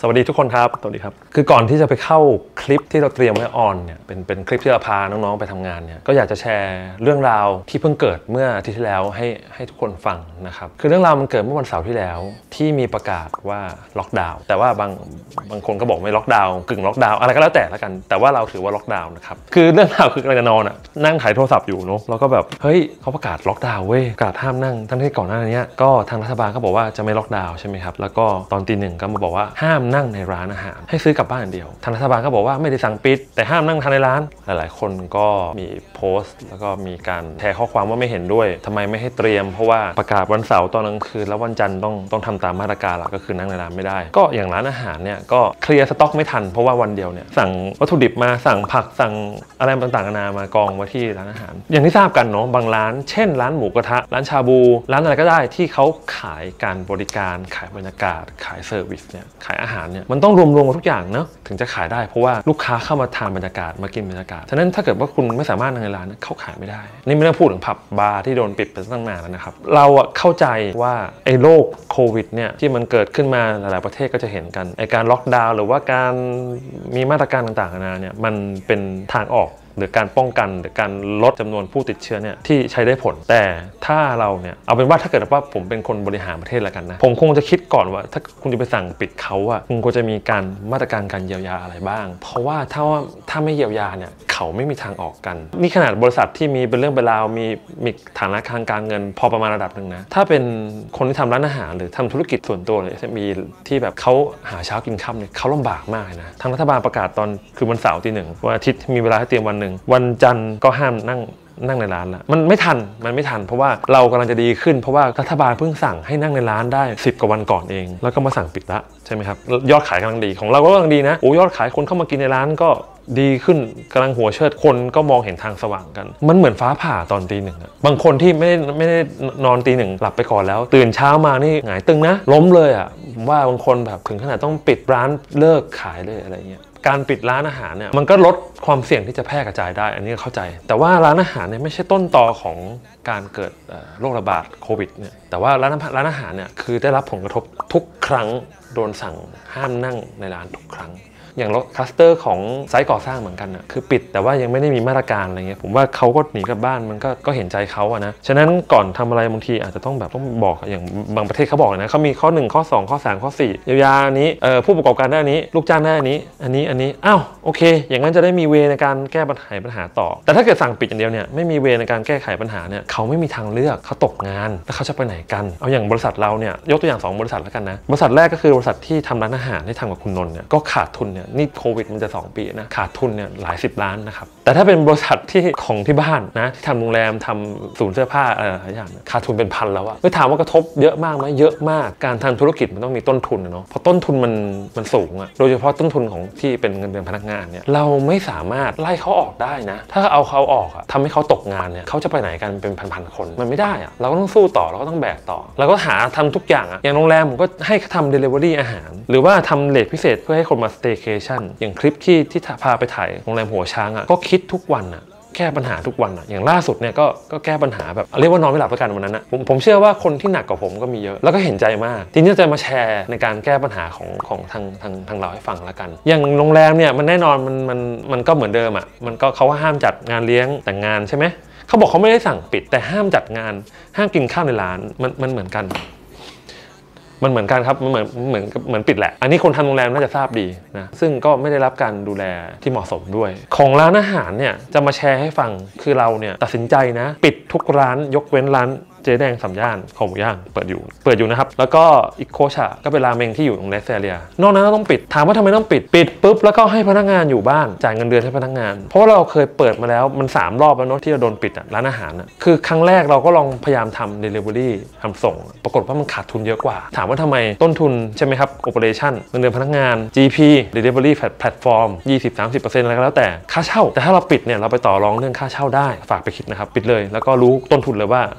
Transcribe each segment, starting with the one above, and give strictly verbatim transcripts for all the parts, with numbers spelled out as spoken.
สวัสดีทุกคนครับสวัสดีครับคือก่อนที่จะไปเข้าคลิปที่เราเตรียมไว้ออนเนี่ยเป็นเป็นคลิปที่เราพาน้องๆไปทำงานเนี่ยก็อยากจะแชร์เรื่องราวที่เพิ่งเกิดเมื่ออาทิตย์ที่แล้วให้ให้ทุกคนฟังนะครับคือเรื่องราวมันเกิดเมื่อวันเสาร์ที่แล้วที่มีประกาศว่าล็อกดาวน์แต่ว่าบางบางคนก็บอกไม่ล็อกดาวน์กึ่งล็อกดาวน์อะไรก็แล้วแต่ละกันแต่ว่าเราถือว่าล็อกดาวน์นะครับคือเรื่องราวคือกำลังจะนอนอ่ะนั่งถ่ายโทรศัพท์อยู่เนาะแล้วก็แบบเฮ้ยเขาประกาศล็อกดาวน์เว้ยประกาศห้ามนั่งทั้งที่ก่อนหน้านี้ก็ทางรัฐบาลก็บอกว่าจะไม่ล็อกดาวน์ใช่ไหมครับแล้วก็ตอนตีหนึ่งก็มาบอกว่าห้ามนั่งในร้านอาหารให้ซื้อกลับบ้านอย่างเดียวทางรัฐบาลก็บอกว่าไม่ได้สั่งปิดแต่ห้ามนั่งทานในร้านหลายๆคนก็มีโพสต์แล้วก็มีการแชร์ข้อความว่าไม่เห็นด้วยทำไมไม่ให้เตรียมเพราะว่าประกาศวันเสาร์ตอนกลางคืนแล้ววันจันทร์ต้องต้องทำตามมาตรการหลักก็คือนั่งในร้านไม่ได้ก็อย่างร้านอาหารเนี่ยก็เคลียร์สต็อกไม่ทันเพราะว่าวันเดียวเนี่ยสั่งวัตถุดิบมาสั่งผักสั่งอะไรต่างๆนานามากองไว้ที่ร้านอาหารอย่างที่ทราบกันเนาะบางร้านเช่นร้านหมูกระทะร้านชาบูร้านอะไรก็ได้ที่เขาขายการบริการขายบรรยากาศขายเซอร์วิสเนี่ยขายอาหารเนี่ยมันต้องรวมๆกันทุกอย่างเนาะถึงจะขายได้เพราะว่าลูกค้าเข้ามาทานบรรยากาศมากินบรรยากาศฉะนั้นถ้าเกิดว่าคุณไม่สามารถในร้านเข้าขายไม่ได้นี่ไม่ต้องพูดถึงผับบาร์ที่โดนปิดไปตั้งนานแล้วนะครับเราอะเข้าใจว่าไอ้โรคโควิดเนี่ยที่มันเกิดขึ้นมาหลายๆประเทศก็จะเห็นกันไอ้การล็อกดาวน์หรือว่าการมีมาตรการต่างๆนานาเนี่ยมันเป็นทางออกหรือการป้องกันหรือการลดจำนวนผู้ติดเชื้อเนี่ยที่ใช้ได้ผลแต่ถ้าเราเนี่ยเอาเป็นว่าถ้าเกิดว่าผมเป็นคนบริหารประเทศแล้วกันนะผมคงจะคิดก่อนว่าถ้าคุณจะไปสั่งปิดเขาอะคุณควรจะมีการมาตรการการเยียวยาอะไรบ้างเพราะว่าถ้าว่าถ้าไม่เยียวยาเนี่ยเขาไม่มีทางออกกันนี่ขนาดบริษัทที่มีเป็นเรื่องเป็นราวมีมีฐานะทางการเงินพอประมาณระดับหนึ่งนะถ้าเป็นคนที่ทำร้านอาหารหรือทำธุรกิจส่วนตัวเลยมีที่แบบเขาหาเช้ากินค่ำเนี่ยเขาลำบากมากนะทางรัฐบาลประกาศตอนคือวันเสาร์ตีหนึ่งวันอาทิตย์มีเวลาให้เตรียมวันหนึ่งวันจันทร์ก็ห้ามนั่งนั่งในร้านละมันไม่ทันมันไม่ทันเพราะว่าเรากำลังจะดีขึ้นเพราะว่ารัฐบาลเพิ่งสั่งให้นั่งในร้านได้สิบกว่าวันก่อนเองแล้วก็มาสั่งปิดละใช่ไหมครับยอดขายกำลังดีของเราก็กำลังดีนะโอ้ยอดขายคนเข้ามากินในร้านก็ดีขึ้นกำลังหัวเชิดคนก็มองเห็นทางสว่างกันมันเหมือนฟ้าผ่าตอนตีหนึ่งบางคนที่ไม่ได้ไม่ได้นอนตีหนึ่งหลับไปก่อนแล้วตื่นเช้ามานี่หงายตึงนะล้มเลยอ่ะผมว่าบางคนแบบถึงขนาดต้องปิดร้านเลิกขายเลยอะไรเงี้ยการปิดร้านอาหารเนี่ยมันก็ลดความเสี่ยงที่จะแพร่กระจายได้อันนี้เข้าใจแต่ว่าร้านอาหารเนี่ยไม่ใช่ต้นตอของการเกิดโรคระบาดโควิดเนี่ยแต่ว่าร้านร้านอาหารเนี่ยคือได้รับผลกระทบทุกครั้งโดนสั่งห้ามนั่งในร้านทุกครั้งอย่างรถคลัสเตอร์ของไซต์ก่อสร้างเหมือนกันนะคือปิดแต่ว่ายังไม่ได้มีมาตรการอะไรเงี้ยผมว่าเขาก็หนีกลับบ้านมันก็ก็เห็นใจเขาอะนะฉะนั้นก่อนทำอะไรบางทีอาจจะต้องแบบต้องบอกอย่างบางประเทศเขาบอกนะเขามีข้อหนึ่งข้อสองข้อสามข้อสี่เยียวยาอันนี้เอ่อผู้ประกอบการได้อันนี้ลูกจ้างได้อันนี้อันนี้อันนี้อ้าวโอเคอย่างนั้นจะได้มีเวในการแก้ปัญหาปัญหาต่อแต่ถ้าเกิดสั่งปิดอย่างเดียวเนี่ยไม่มีเวในการแก้ไขปัญหาเนี่ยเขาไม่มีทางเลือกเขาตกงานแล้วเขาจะไปไหนกันเอาอย่างบริษัทเราเนี่ยยกตัวอย่างสองบริษัทแล้วกันนะบริษัทแรกก็คือบริษัทที่ทำร้านอาหารที่ทำกับคุณนนท์เนี่ยก็ขาดทุนเนี่ยนี่โควิดมันจะสองปีนะขาดทุนเนี่ยหลายสิบล้านนะครับแต่ถ้าเป็นบริษัทที่ของที่บ้านนะที่ทำโรงแรมทำศูนย์เสื้อผ้าอะไรหลายอย่างขาดทุนเป็นพันแล้วอะไม่ถามว่ากระทบเยอะมากไหมเยอะมากการทำธุรกิจมันต้องมีต้นทุนเนาะพอต้นทุนมันมันสูงอะโดยเฉพาะต้นทุนของที่เป็นเงินเดือนพนักงานเนี่ยเราไม่สามารถไล่เขาออกได้นะถ้าเอาเขาออกอะทำให้เขาตกงานเนี่ยเขาจะไปไหนกันเป็นพันๆคนมันไม่ได้อะเราก็ต้องสู้ต่อเราก็ต้องแบกต่อเราก็หาทำทุกอย่างอะอย่างโรงแรมผมก็ให้ทำ delivery อาหารหรือว่าทำเลทพิเศษเพื่อให้คนมา staycation อย่างคลิปที่ที่พาไปถ่ายโรงแรมหัวช้างอ่ะก็คิดทุกวันอ่ะแก้ปัญหาทุกวันอ่ะอย่างล่าสุดเนี่ยก็ก็แก้ปัญหาแบบเรียกว่านอนไม่หลับแล้วกันวันนั้นนะผมผมเชื่อว่าคนที่หนักกว่าผมก็มีเยอะแล้วก็เห็นใจมากทีนี้จะมาแชร์ในการแก้ปัญหาของของทางทางทางเราให้ฟังแล้วกันอย่างโรงแรมเนี่ยมันแน่นอนมันมันมันก็เหมือนเดิมอ่ะมันก็เขาว่าห้ามจัดงานเลี้ยงแต่งงานใช่ไหมเขาบอกเขาไม่ได้สั่งปิดแต่ห้ามจัดงานห้ามกินข้าวในร้านมันมันเหมือนกันมันเหมือนกันครับมันเหมือนเหมือนเหมือนปิดแหละอันนี้คนทำโรงแรมน่าจะทราบดีนะซึ่งก็ไม่ได้รับการดูแลที่เหมาะสมด้วยของร้านอาหารเนี่ยจะมาแชร์ให้ฟังคือเราเนี่ยตัดสินใจนะปิดทุกร้านยกเว้นร้านเจ๊แดงสามย่านของหมูย่างเปิดอยู่เปิดอยู่นะครับแล้วก็อีกโคชะก็เป็นราเมงที่อยู่ตรงเลสเซียนอกนั้นต้องปิดถามว่าทำไมต้องปิดปิดปุ๊บแล้วก็ให้พนักงานอยู่บ้านจ่ายเงินเดือนให้พนักงานเพราะว่าเราเคยเปิดมาแล้วมันสามรอบแล้วเนาะที่เราโดนปิดร้านอาหารนะคือครั้งแรกเราก็ลองพยายามทำ delivery ทำส่งปรากฏว่ามันขาดทุนเยอะกว่าถามว่าทำไมต้นทุนใช่ไหมครับ operation เงินเดือนพนักงาน จี พี delivery platform ยี่สิบ สามสิบเปอร์เซ็นต์ อะไรก็แล้วแต่ค่าเช่าแต่ถ้าเราปิดเนี่ยเราไปต่อรองเรื่องค่าเช่าได้ฝากไปคิดนะครับปิดเลยแล้วก็รู้ต้นทุนเลยว่าเดือนนี้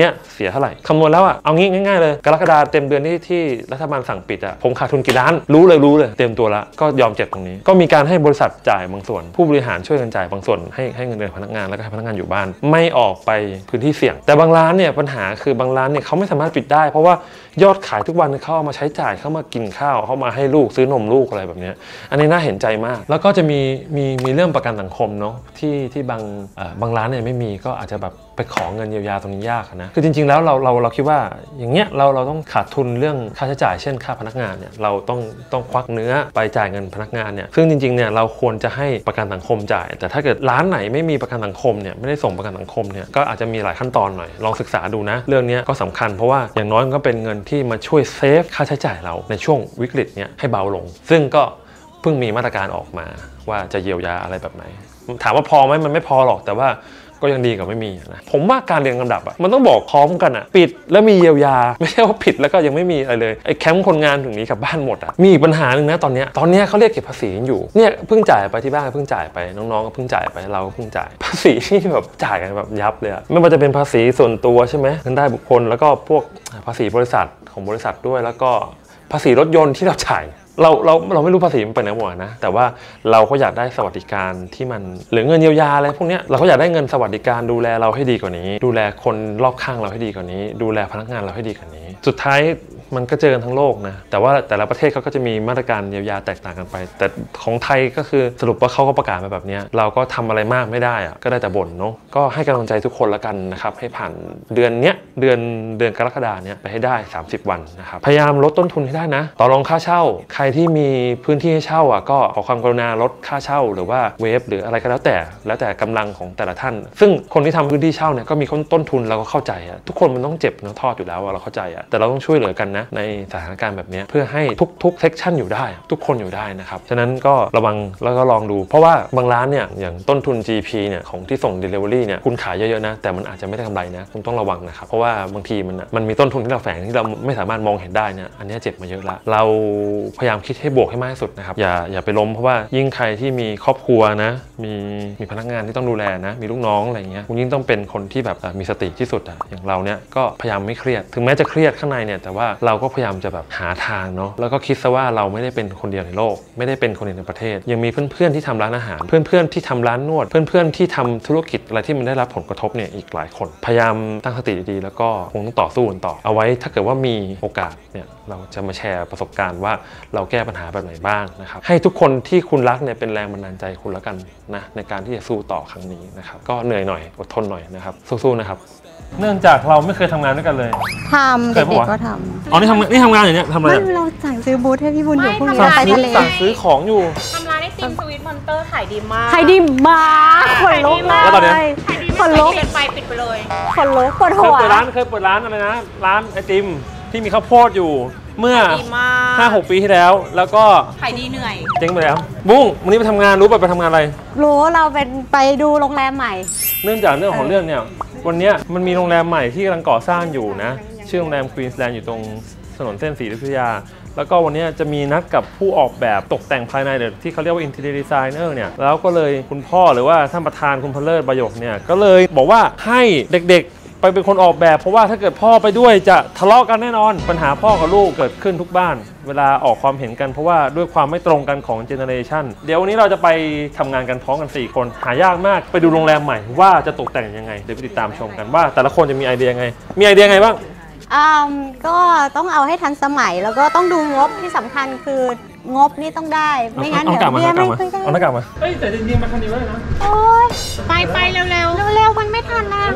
นี้ยเสียเท่าไหร่คำนวณแล้วอ่ะเอางี้ง่ายๆเลยกรกฎาเต็มเดือนที่ที่รัฐบาลสั่งปิดอ่ะผมขาดทุนกี่ล้านรู้เลยรู้เลยเต็มตัวละก็ยอมเจ็บตรงนี้ก็มีการให้บริษัทจ่ายบางส่วนผู้บริหารช่วยกันจ่ายบางส่วนให้ให้เงินเดือนพนักงานแล้วก็ให้พนักงานอยู่บ้านไม่ออกไปพื้นที่เสี่ยงแต่บางร้านเนี่ยปัญหาคือบางร้านเนี่ยเขาไม่สามารถปิดได้เพราะว่ายอดขายทุกวันเขาเอามาใช้จ่ายเข้ามากินข้าวเข้ามาให้ลูกซื้อนมลูกอะไรแบบนี้อันนี้น่าเห็นใจมากแล้วก็จะมีมีมีเรื่องประกันสังคมเนาะที่ที่บางบางร้านเนี่ยไม่มีก็อาจจะแบบไปขอเงินเยียวยาตรงนี้ยากนะคือจริงๆแล้วเราเราเราคิดว่าอย่างเงี้ยเราเราต้องขาดทุนเรื่องค่าใช้จ่ายเช่นค่าพนักงานเนี่ยเราต้องต้องควักเนื้อไปจ่ายเงินพนักงานเนี่ยซึ่งจริงๆเนี่ยเราควรจะให้ประกันสังคมจ่ายแต่ถ้าเกิดร้านไหนไม่มีประกันสังคมเนี่ยไม่ได้ส่งประกันสังคมเนี่ยก็อาจจะมีหลายขั้นตอนหน่อยลองศึกษาดูนะเรื่องนี้ก็สำคัญเพราะว่าอย่างน้อยมันก็เป็นเงินที่มาช่วยเซฟค่าใช้จ่ายเราในช่วงวิกฤตเนี่ยให้เบาลงซึ่งก็เพิ่งมีมาตรการออกมาว่าจะเยียวยาอะไรแบบไหนถามว่าพอไหมมันไม่พอหรอกแต่ว่าก็ยังดีกว่าไม่มีนะผมว่าการเรียงลำดับอ่ะมันต้องบอกพร้อมกันอ่ะปิดแล้วมีเยียวยาไม่ใช่ว่าปิดแล้วก็ยังไม่มีอะไรเลยไอ้แคมป์คนงานถึงนี้กลับบ้านหมดอ่ะมีอีกปัญหาหนึ่งนะตอนนี้ตอนนี้เขาเรียกเก็บภาษีอยู่เนี่ยเพิ่งจ่ายไปที่บ้านเพิ่งจ่ายไปน้องๆก็เพิ่งจ่ายไปเราก็เพิ่งจ่ายภาษีที่แบบจ่ายกันแบบยับเลยอ่ะไม่ว่าจะเป็นภาษีส่วนตัวใช่ไหมเงินได้บุคคลแล้วก็พวกภาษีบริษัทของบริษัทด้วยแล้วก็ภาษีรถยนต์ที่เราจ่ายเราเราเราไม่รู้ภาษีมันไปไหนหมดนะแต่ว่าเราก็อยากได้สวัสดิการที่มันหรือเงินเยียวยาอะไรพวกนี้เราก็อยากได้เงินสวัสดิการดูแลเราให้ดีกว่านี้ดูแลคนรอบข้างเราให้ดีกว่านี้ดูแลพนักงานเราให้ดีกว่านี้สุดท้ายมันก็เจอกันทั้งโลกนะแต่ว่าแต่ละประเทศเขาก็จะมีมาตรการเยียวยาแตกต่างกันไปแต่ของไทยก็คือสรุปว่าเขาก็ประกาศมาแบบนี้เราก็ทำอะไรมากไม่ได้อะก็ได้แต่บ่นเนาะก็ให้กำลังใจทุกคนละกันนะครับให้ผ่านเดือนเนี้ยเดือนเดือนกรกฎาเนี้ยไปให้ได้สามสิบวันนะครับพยายามลดต้นทุนให้ได้นะต่อรองค่าเช่าใครที่มีพื้นที่ให้เช่าอ่ะก็ขอความกรุณาลดค่าเช่าหรือว่าเวฟหรืออะไรก็แล้วแต่แล้วแต่กำลังของแต่ละท่านซึ่งคนที่ทำพื้นที่เช่าเนี่ยก็มีต้นทุนเราก็เข้าใจอ่ะทุกคนมันต้องเจ็บน้ำทอดอยู่แล้วเราเข้าใจอ่ะแต่เราต้องช่วยเหลือกันนะในสถานการณ์แบบนี้เพื่อให้ทุกๆเซกชันอยู่ได้ทุกคนอยู่ได้นะครับฉะนั้นก็ระวังแล้วก็ลองดูเพราะว่าบางร้านเนี่ยอย่างต้นทุน จี พี เนี่ยของที่ส่ง Delivery เนี่ยคุณขายเยอะๆนะแต่มันอาจจะไม่ได้กำไรนะคุณต้องระวังนะครับเพราะว่าบางทีมันมันมีต้นทุนที่เราแฝงที่เราไม่สามารถมองเห็นได้เนี่ยอันนี้เจ็บมาเยอะละเราพยายามคิดให้บวกให้มากที่สุดนะครับอย่าอย่าไปล้มเพราะว่ายิ่งใครที่มีครอบครัวนะมีมีพนักงานที่ต้องดูแลนะมีลูกน้องอะไรเงี้ยคุณยิ่งต้องเป็นคนที่แบบมีสติที่สุดอะอย่างเราเนี่ยก็พยายามไม่เครียดถึงแม้จะเครียดข้างในเนี่ยแต่ว่าเราก็พยายามจะแบบหาทางเนาะแล้วก็คิดซะว่าเราไม่ได้เป็นคนเดียวในโลกไม่ได้เป็นคนเดียวในประเทศยังมีเพื่อนๆที่ทำร้านอาหารเพื่อนๆที่ทำร้านนวดเพื่อนๆที่ทำธุรกิจอะไรที่มันได้รับผลกระทบเนี่ยอีกหลายคนพยายามตั้งสติดีๆแล้วก็คงต้องต่อสู้กันต่อเอาไว้ถ้าเกิดว่ามีโอกาสเนี่ยเราจะมาแชร์ประสบการณ์ว่าเราแก้ปัญหาแบบไหนบ้างนะครับให้ทุกคนที่คุณรักเนี่ยเป็นแรงบันดาลใจคุณแล้วกันนะในการที่จะสู้ต่อครั้งนี้นะครับก็เหนื่อยหน่อยอดทนหน่อยนะครับสู้ๆนะครับเนื่องจากเราไม่เคยทำงานด้วยกันเลยทำเด็กๆก็ทำอ๋อนี่ทำนี่ทำงานอย่างเนี้ยทำอะไรไม่เราสั่งซื้อบูธให้พี่บุญอยู่พรุ่งนี้ไปทะเลสั่งซื้อของอยู่ทำร้านไอติมสวีทมอนเตอร์ขายดีมากขายดีมากคนลุกมากแล้วตอนนี้คนลุกเปลี่ยนไปปิดไปเลยคนลุกปวดหัวเคยเปิดร้านเคยเปิดร้านอะไรนะร้านไอติมที่มีข้าวโพดอยู่เมื่อ ห้าหก ปีที่แล้วแล้วก็ขายดีเหนื่อยเจ๊งไปแล้วบุ้งวันนี้ไปทำงานรู้ป่ะไปทำงานอะไรรู้เราเป็นไปดูโรงแรมใหม่เนื่องจากเรื่องของเรื่องเนี่ยวันนี้มันมีโรงแรมใหม่ที่กำลังก่อสร้างอยู่นะชื่อโรงแรมควีนส์แลนด์อยู่ตรงถนนเส้นศรีอยุธยาแล้วก็วันนี้จะมีนัดกับผู้ออกแบบตกแต่งภายในเดี๋ยวที่เขาเรียกว่า Interior Designer เนี่ยแล้วก็เลยคุณพ่อหรือว่าท่านประธานคุณพเลิศประโยคเนี่ยก็เลยบอกว่าให้เด็กๆไปเป็นคนออกแบบเพราะว่าถ้าเกิดพ่อไปด้วยจะทะเลาะกันแน่นอนปัญหาพ่อกับลูกเกิดขึ้นทุกบ้านเวลาออกความเห็นกันเพราะว่าด้วยความไม่ตรงกันของเจเนอเรชันเดี๋ยววันนี้เราจะไปทำงานกันพร้อมกันสี่คนหายากมากไปดูโรงแรมใหม่ว่าจะตกแต่งยังไงเดี๋ยวไปติดตามชมกันว่าแต่ละคนจะมีไอเดียไงมีไอเดียไงบ้างอ่าก็ต้องเอาให้ทันสมัยแล้วก็ต้องดูงบที่สำคัญคืองบนี่ต้องได้ไม่งั้นเดี๋ยวเบี้ยไม่ค่อยได้เอาหน้ากากมาเฮ้ยแต่จริงๆมันคันดีมากนะโอ๊ยไปไปเร็วๆเร็วๆมันไม่ทันแล้ว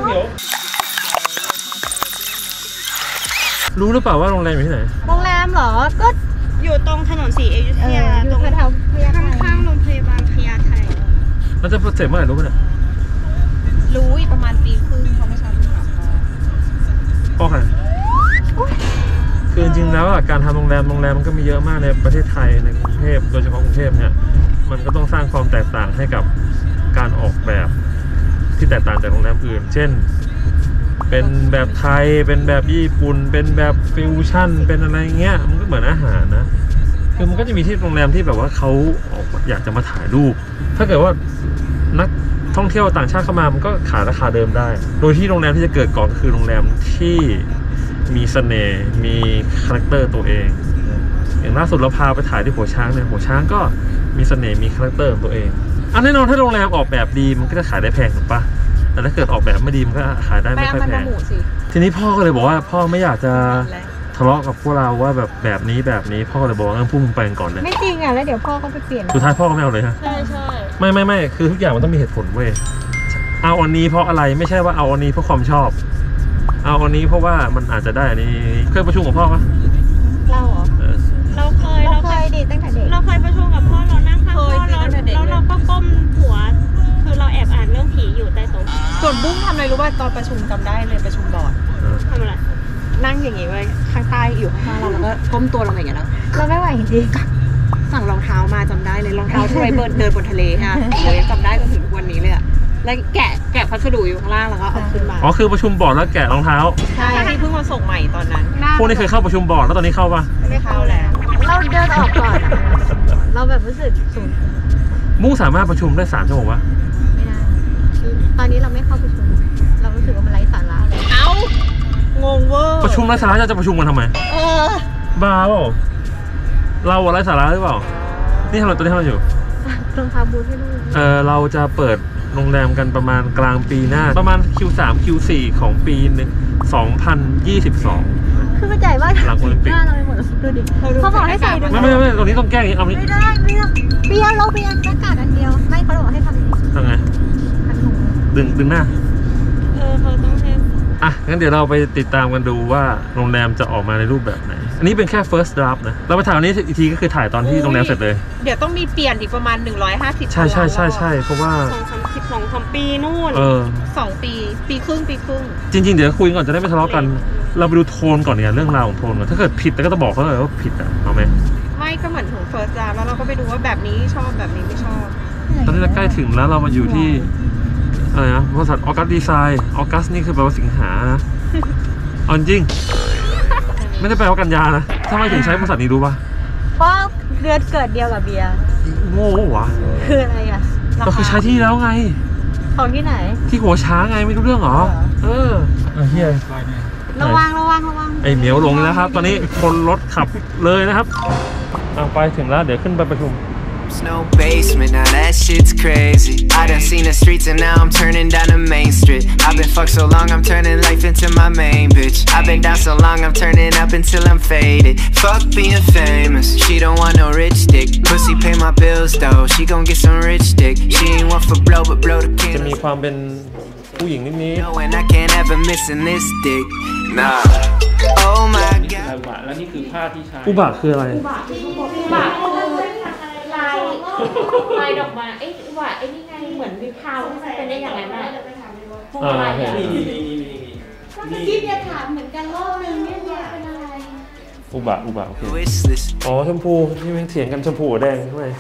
รู้หรือเปล่าว่าโรงแรมอยู่ที่ไหนโรงแรมเหรอก็อยู่ตรงถนนศรีอยุธยาตรงข้างๆโรงพยาบาลพญาไทแล้วจะเสร็จเมื่อไหร่รู้ไหมเนี่ยรู้อีกประมาณปีครึ่งเขาไม่ใช่เพิ่งถามพ่อค่ะคือจริงๆแล้วการทำโรงแรมโรงแรมมันก็มีเยอะมากในประเทศไทยในกรุงเทพโดยเฉพาะกรุงเทพเนี่ยมันก็ต้องสร้างความแตกต่างให้กับการออกแบบที่แตกต่างจากโรงแรมอื่นเช่นเป็นแบบไทยเป็นแบบญี่ปุ่นเป็นแบบฟิวชั่นเป็นอะไรเงี้ยมันก็เหมือนอาหารนะคือมันก็จะมีที่โรงแรมที่แบบว่าเขาออกอยากจะมาถ่ายรูปถ้าเกิดว่านักท่ท่องเที่ยวต่างชาติเข้ามามันก็ขายราคาเดิมได้โดยที่โรงแรมที่จะเกิดก่อนก็คือโรงแรมที่มีเสน่ห์มีคาแรคเตอร์ตัวเองอย่างล่าสุดเราพาไปถ่ายที่หัวช้างเนี่ยหัวช้างก็มีเสน่ห์มีคาแรคเตอร์ของตัวเองอันแน่นอนถ้าโรงแรมออกแบบดีมันก็จะขายได้แพงถูกปะแต่ถ้าเกิดออกแบบไม่ดีมันก็ขายได้ไม่ค่อยแพงทีนี้พ่อก็เลยบอกว่าพ่อไม่อยากจะทะเลาะกับพวกเราว่าแบบแบบนี้แบบนี้พ่อก็เลยบอกว่าพุ่งไปก่อนเลยไม่จริงอ่ะแล้วเดี๋ยวพ่อก็ไปเปลี่ยนสุดท้ายพ่อก็ไม่เอาเลยฮะใช่ใช่ไม่ไม่ไม่คือทุกอย่างมันต้องมีเหตุผลเว้ยเอาอันนี้เพราะอะไรไม่ใช่ว่าเอาอันนี้เพราะความชอบเอาอันนี้เพราะว่ามันอาจจะได้อันนี้เคยประชุมกับพ่อปะเราเหรอเราเคยเราเคยดิตั้งแต่เด็กเราเคยประชุมกับพ่อเรานั่งข้างพ่อเราแล้วเราก็ก้มหัวคือเราแอบอ่านเรื่องผีอยู่ใต้โต๊ะส่วนบุ้งทำอะไรรู้ป่ะตอนประชุมจำได้เลยประชุมบอร์ดทำอะไรนั่งอย่างงี้ไว้ข้างใต้อยู่ข้างเราแล้วก็ก้มตัวลงอย่างเงี้ยแล้วเราไม่ไหวจริงสั่งรองเท้ามาจำได้เลยรองเท้าที่ไว้เดินบนทะเลฮะโอ้ยจำได้จนถึงวันนี้เลยอะแล้วแกะแกะพัสดุอยู่ข้างล่างแล้วก็เอาขึ้นมาอ๋อคือประชุมบอร์ดแล้วแกะรองเท้าใช่ที่เพิ่งมาส่งใหม่ตอนนั้นพวกนี้เคยเข้าประชุมบอร์ดแล้วตอนนี้เข้าปะไม่เข้าแล้วเราเดินออกก่อนเราแบบรู้สึกสูญมุ่งสามารถประชุมได้สามชั่วโมงวะไม่ได้ตอนนี้เราไม่เข้าประชุมเรารู้สึกว่ามันไร้สาระเลยเอ้างงเวอร์ประชุมไร้สาระจะประชุมกันทำไมเออบ้าเปล่าเราไร้สาระหรือเปล่านี่ทำอะไรตัวนี้ทำอะไรอยู่รองเท้าบูทให้ลูกเออเราจะเปิดโรงแรมกันประมาณกลางปีหน้าประมาณ คิว สาม คิว สี่ ของปีหนึ่งสองพันยี่สิบสองคือมันใหญ่มากหลังโอลิมปิกเราไปหมดดูดิเขาบอกให้ใส่ด้วยไม่ไม่ไม่ตรงนี้ต้องแก้อย่างนี้เอานี้ไม่ได้เบียร์เบียร์เราเบียร์หน้ากากอันเดียวไม่เขาบอกให้ทำทำไงดึงดึงหน้าเออเขาต้องให้อ่ะงั้นเดี๋ยวเราไปติดตามกันดูว่าโรงแรมจะออกมาในรูปแบบไหนอันนี้เป็นแค่ first draft นะเราไปถ่ายวันนี้อีกทีก็คือถ่ายตอนที่โรงแรมเสร็จเลยเดี๋ยวต้องมีเปลี่ยนอีกประมาณหนึ่งร้อยห้าสิบใช่ใช่ใช่ใช่เพราะว่าสองสามสิบสองสามปีนู่นเออสองปีปีครึ่งปีครึ่งจริงๆเดี๋ยวคุยก่อนจะได้ไม่ทะเลาะกันเราไปดูโทนก่อนเนี่ยเรื่องราวของโทนก่อนถ้าเกิดผิดแต่ก็ต้องบอกเขาเลยว่าผิดอ่ะเอาไหมไม่ก็เหมือนถึง first draft แล้วเราก็ไปดูว่าแบบนี้ชอบแบบนี้ไม่ชอบตอนนี้เราใกล้ถึงแล้วเรามาอยู่ที่อะไรนะบริษัทออกัสดีไซน์ออกัสนี่คือแปลว่าสิงหานะอ๋อจริงไม่ได้แปลว่ากันยานะทำไมถึงใช้บริษัทนี้รู้ป่ะเพราะเดือนเกิดเดียวกับเบียร์โง่วะคืออะไรอ่ะก็คือใช้ที่แล้วไงของที่ไหนที่หัวช้างไงไม่รู้เรื่องหรอเออเฮียระวังระวังระวังไอเหมียวลงแล้วครับตอนนี้คนรถขับเลยนะครับไปถึงแล้วเดี๋ยวขึ้นไปประชุม No basement, now that shit's crazy. I done seen the streets and now I'm turning down the main street. I've been fucked so long, I'm turning life into my main bitch. I've been down so long, I'm turning up until I'm faded. Fuck being famous, she don't want no rich dick. Pussy pay my bills though, she gon' get some rich dick. She ain't one for blow, but blow the king. จะมีความเป็นผู้หญิงนิดนี้ No, and I can't ever miss in this dick. Nah. Oh my god. แล้วนี่คือผ้าที่ใช้อุบะคืออะไรอุบะอุบะลายลายดอกไม้ไอ้ว่าไอ้นี่ไงเหมือนวิพาวเป็นได้อย่างนั้นน่ะพวกอะไรเนี่ยนี่นี่นี่นี่นี่ที่เนี่ยถามเหมือนกันรอบนึงเนี่ยเป็นอะไรอุบะอุบะโอเคอ๋อชมพูที่มันเถียงกันชมพูแดงทำไม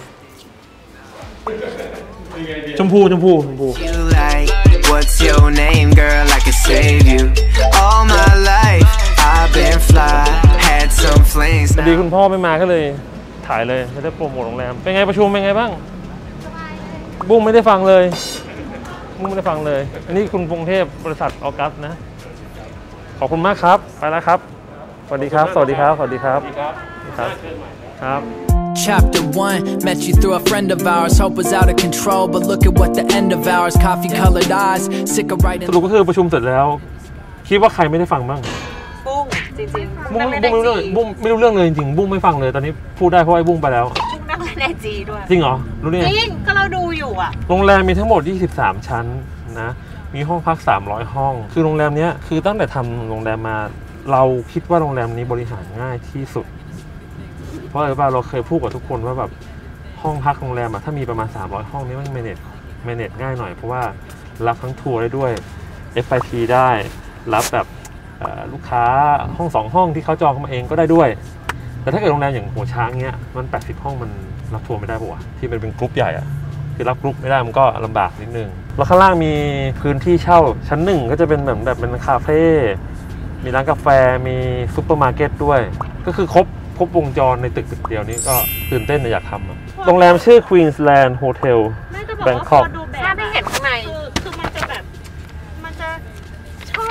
ชมพูชมพูชมพู What's your name, girl? I can save you. All my life I've been fly, had some flings. พอดีคุณพ่อไม่มาก็เลยถ่ายเลยไม่ได้โปรโมทโรงแรมเป็นไงประชุมเป็นไงบ้างบุ้งไม่ได้ฟังเลยบุ้งไม่ได้ฟังเลยอันนี้คุณกรุงเทพบริษัทออกัสนะขอบคุณมากครับไปแล้วครับสวัสดีครับสวัสดีครับสวัสดีครับครับครับ Chapter one, met you through a friend of ours. Hope was out of control, but look at what the end of ours. Coffee colored eyes, sick of writing. สรุปก็คือประชุมเสร็จแล้วคิดว่าใครไม่ได้ฟังบ้างบุ้งจริงๆบุ้งไม่รู้เรื่องบุ้งไม่รู้เรื่องเลยจริงๆบุ้งไม่ฟังเลยตอนนี้พูดได้เพราะไอ้บุ้งไปแล้วบุ้งนั่งเล่นไอจีด้วยจริงเหรอรู้ได้ไงจริงก็เราดูอยู่อ่ะโรงแรมมีทั้งหมดยี่สิบสามชั้นนะมีห้องพักสามร้อยห้องคือโรงแรมนี้คือตั้งแต่ทำโรงแรมมาเราคิดว่าโรงแรมนี้บริหารง่ายที่สุดเพราะอะไรบ้างเราเคยพูดกับทุกคนว่าแบบห้องพักโรงแรมอะถ้ามีประมาณสามร้อยห้องนี้มัน manage manage ง่ายหน่อยเพราะว่ารับทั้งทัวร์ได้ด้วย เอฟ ไอ พี ได้รับแบบลูกค้าห้องสองห้องที่เขาจองเข้ามาเองก็ได้ด้วยแต่ถ้าเกิดโรงแรมอย่างหัวช้างเงี้ยมันแปดสิบห้องมันรับทัวร์ไม่ได้ปะวะที่มันเป็นกรุ๊ปใหญ่อะคือรับกรุ๊ปไม่ได้มันก็ลำบากนิดนึงแล้วข้างล่างมีพื้นที่เช่าชั้นหนึ่งก็จะเป็นแบบแบบเป็นคาเฟ่มีร้านกาแฟมีซุปเปอร์มาร์เก็ตด้วยก็คือครบครบวงจรในตึกตึกเดียวนี้ก็ตื่นเต้นอยากทำโรงแรมชื่อ Queensland Hotel แบงคอกถ้าไม่เห็นข้างใน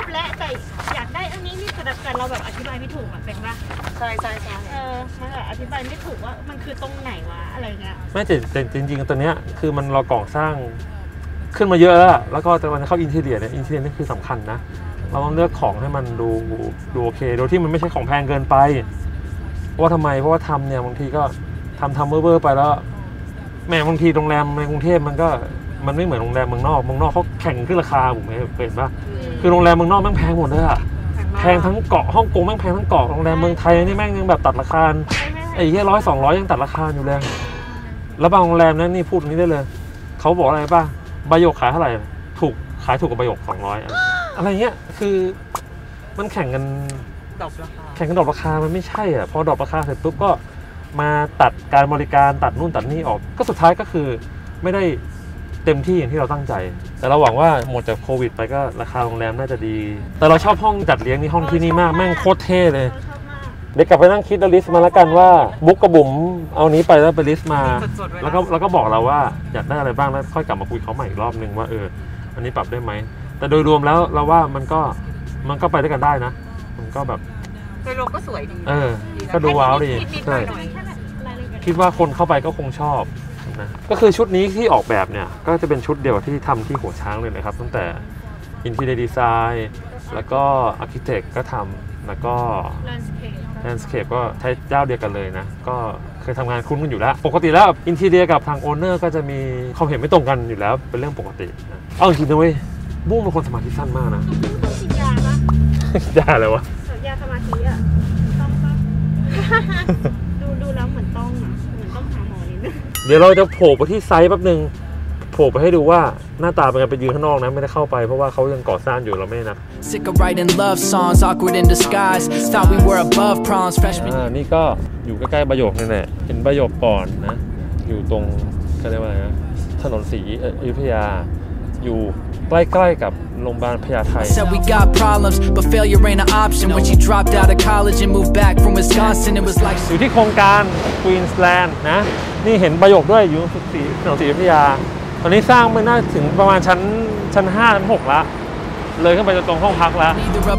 และแต่อยากได้อันนี้นี่แต่เราแบบอธิบายไม่ถูกอ่ะเป็นปะใช่ใช่ใช่เออมันแบบอธิบายไม่ถูกว่ามันคือตรงไหนวะอะไรเงี้ยไม่แต่แต่จริงๆตัวเนี้ยคือมันเราก่อสร้างขึ้นมาเยอะแล้วแล้วก็แต่มันเข้าอินทีเรียเนี่ยอินทีเรียนี่คือสำคัญนะเราต้องเลือกของให้มันดูดูโอเคโดยที่มันไม่ใช่ของแพงเกินไปว่าทำไมเพราะว่าทำเนี่ยบางทีก็ทำทำเบอร์ๆไปแล้วแม่บางทีโรงแรมในกรุงเทพมันก็มันไม่เหมือนโรงแรมเมืองนอกเมืองนอกเขาแข่งขึ้นราคาผมเห็นป่ะคือโรงแรมเมืองนอกแม่งแพงหมดเลยอะแพงทั้งเกาะฮ่องกงแม่งแพงทั้งเกาะโรงแรมเมืองไทยนี่แม่งยังแบบตัดราคาไอ้แค่ร้อยสองร้อยยังตัดราคาอยู่เลยแล้วบางโรงแรมนั้นนี่พูดนี้ได้เลยเขาบอกอะไรป่ะใบหยกขายเท่าไหร่ถูกขายถูกกว่าใบหยกสองร้อยอะไรเงี้ยคือมันแข่งกันดรอปราคาแข่งกันดรอปราคามันไม่ใช่อ่ะพอดรอปราคาเสร็จปุ๊บก็มาตัดการบริการตัดนู่นตัดนี่ออกก็สุดท้ายก็คือไม่ได้เต็มที่อย่างที่เราตั้งใจแต่เราหวังว่าหมดจากโควิดไปก็ราคาโรงแรมน่าจะดีแต่เราชอบห้องจัดเลี้ยงนี่ห้องที่นี่มากแม่งโคตรเท่เลยเดี๋ยวกลับไปนั่งคิดลิสต์มาแล้วกันว่าบุ๊กกับบุ๋มเอานี้ไปแล้วไปลิสต์มาแล้วก็แล้วก็บอกเราว่าอยากได้อะไรบ้างแล้วค่อยกลับมาคุยเขาใหม่อีกรอบนึงว่าเอออันนี้ปรับได้ไหมแต่โดยรวมแล้วเราว่ามันก็มันก็ไปด้วยกันได้นะมันก็แบบโดยรวมก็สวยดีเออก็ดูว้าวดีใช่คิดว่าคนเข้าไปก็คงชอบนะก็คือชุดนี้ที่ออกแบบเนี่ยก็จะเป็นชุดเดียวที่ทำที่หัวช้างเลยนะครับตั้งแต่อินทีเรียดีไซน์แล้วก็อาร์คิเทคก็ทำแล้วก็แลนด์สเคปก็ใช้เจ้าเดียวกันเลยนะก็เคยทำงานคุ้นกันอยู่แล้วปกติแล้วอินทีเรียกับทางโอนเนอร์ก็จะมีความเห็นไม่ตรงกันอยู่แล้วเป็นเรื่องปกตินะเอาจริงๆนะเว้ยบุ้งเป็นคนสมาธิสั้นมากนะต้องกินยาปะยาอะไรวะยาสมาธิอ่ะต้องปะดูดูแล้วเหมือนต้องอ่ะเหมือนต้องหาหมอนิดนึงเดี๋ยวเราจะโผล่ไปที่ไซต์แป๊บนึงโผล่ไปให้ดูว่าหน้าตาเป็นไงไปยืนข้างนอกนะไม่ได้เข้าไปเพราะว่าเขายังก่อสร้างอยู่เราไม่นับ Sick of writing love songs awkward in disguise thought we were above problems freshman อ่านี่ก็อยู่ใกล้ๆประโยคนี่แหละเห็นประโยคก่อนนะอยู่ตรงเขาเรียกว่าอะไรนะถนนศรีอยุธยาอยู่ใกล้ๆกับโรงพยาบาลพญาไท Said we got problems but failure ain't an option when she dropped out of college and moved back from Wisconsin it was like อยู่ที่โครงการ Queensland นะนี่เห็นประโยคด้วยอยู่ที่ถนนศรีอยุธยาตอนนี้สร้างไปน่าถึงประมาณชั้นชั้นห้าชั้นหกละเลยขึ้นไปจนตรงห้องพักแล้ว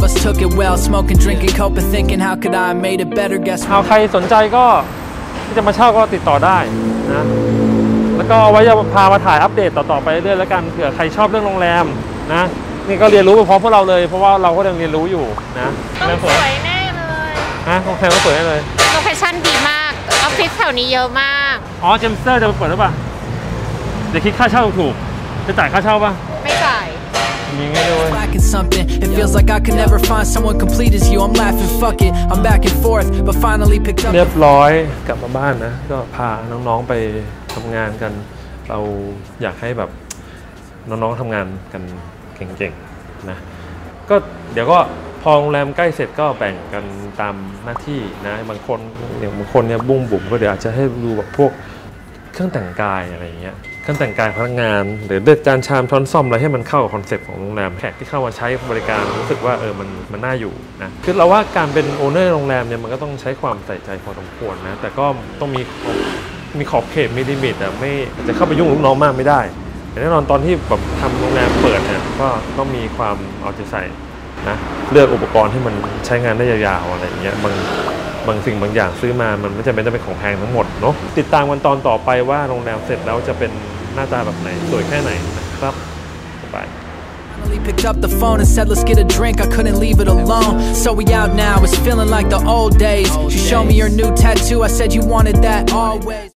เอาใครสนใจก็ที่จะมาเช่าก็ติดต่อได้นะแล้วก็เอาไว้จะพามาถ่ายอัปเดตต่อๆไปเรื่อยๆแล้วกันเผื่อใครชอบเรื่องโรงแรมนะนี่ก็เรียนรู้ไปพร้อมพวกเราเลยเพราะว่าเราก็ยังเรียนรู้อยู่นะต้องสวยแน่เลยฮะโรงแรมก็สวยแน่เลยโลเคชั่นดีมากออฟฟิศแถวนี้เยอะมากอ๋อเจมสเตอร์จะไปเปิดหรือเปล่าเดี๋ยวคิดค่าเช่าถูกจะจ่ายค่าเช่าป่ะไม่จ่ายมีไงด้วย It feels like I could never find someone complete as you I'm laughing fuck it I'm back and forth but finally picked up เรียบร้อยกลับมาบ้านนะก็พาน้องๆไปทำงานกันเราอยากให้แบบน้องๆทำงานกันเก่งๆนะก็เดี๋ยวก็พอโรงแรมใกล้เสร็จก็แบ่งกันตามหน้าที่นะบางคนอย่างบางคนเนี่ยบุ้งบุ๋มก็เดี๋ยวอาจจะให้ดูแบบพวกเครื่องแต่งกายอะไรอย่างเงี้ยเครื่องแต่งกายพนักงานหรือเลือกจานชามช้อนซ่อมอะไรให้มันเข้ากับคอนเซ็ปต์ของโรงแรมแขกที่เข้ามาใช้บริการรู้สึกว่าเออมันมันน่าอยู่นะคือเราว่าการเป็นโอเนอร์โรงแรมเนี่ยมันก็ต้องใช้ความใส่ใจพอสมควรนะแต่ก็ต้องมีมีขอบเขตมีลิมิตอะไม่จะเข้าไปยุ่งลูกน้องมากไม่ได้แต่แน่นอนตอนที่แบบทำโรงแรมเปิดเนี่ยก็ต้องมีความเอาใจใส่นะเลือกอุปกรณ์ที่มันใช้งานได้ยาวๆอะไรอย่างเงี้ยบางบางสิ่งบางอย่างซื้อมามันไม่จำเป็นต้องเป็นของแพงทั้งหมดเนาะติดตามกันตอนต่อไปว่าโรงแรมเสร็จแล้วจะเป็นหน้าตาแบบไหนสวยแค่ไหนนะครับบายPicked up the phone and said let's get a drink I couldn't leave it alone so we out now it's feeling like the old days she showed me your new tattoo I said you wanted that always